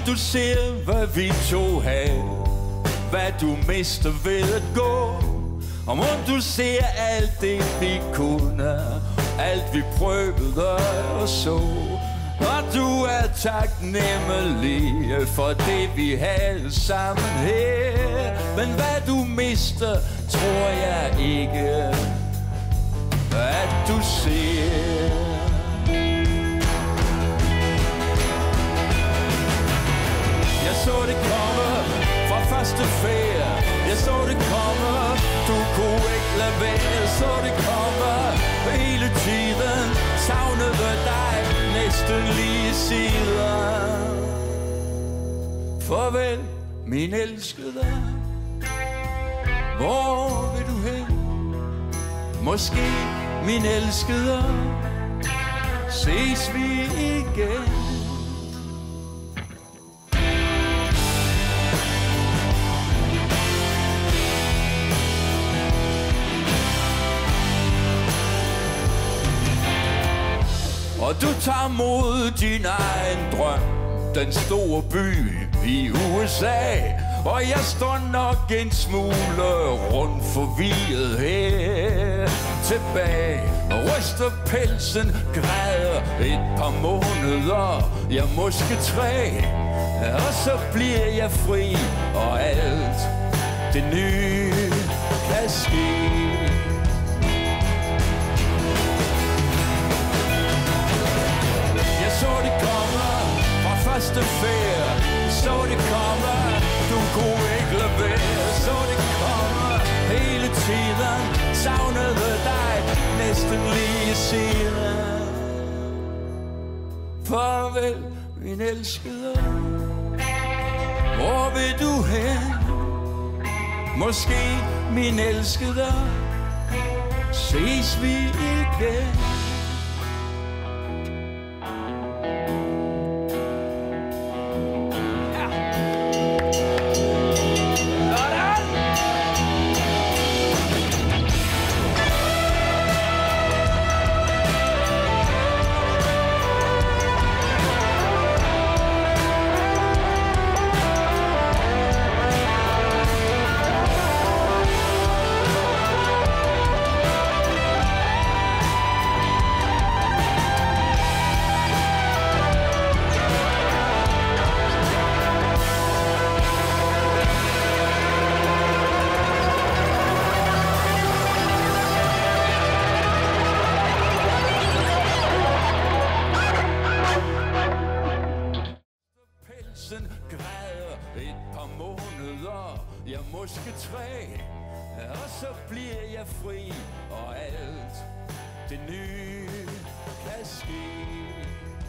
du ser, hvad vi to havde, hvad du mister ved at gå. Og må du ser alt det vi kunne, alt vi prøvede og så. Og du er taknemmelig for det vi havde sammen her. Men hvad du mister, tror jeg ikke, at du ser. Jeg så det komme fra første færd. Jeg så det komme, du kunne ikke lade være. Jeg så det komme hele tiden, savnede dig næsten lige siden. Farvel, min elskede. Hvor vil du hen? Måske, min elskede, ses vi igen. Og du tager mod din egen drøm, den store by i USA. Og jeg står nok en smule rundt forvirret her tilbage. Og ryster pelsen, græder et par måneder, ja måske 3. Og så bliver jeg fri, og alt det nye kan ske. Så det kommer fra første færd. Så det kommer, du kunne ikke lade være. Så det kommer hele tiden, savnede dig næsten lige siden. Farvel, min elskede. Hvor vil du hen? Måske, min elskede, ses vi igen. Måske 3, og så bliver jeg fri, og alt det nye kan ske.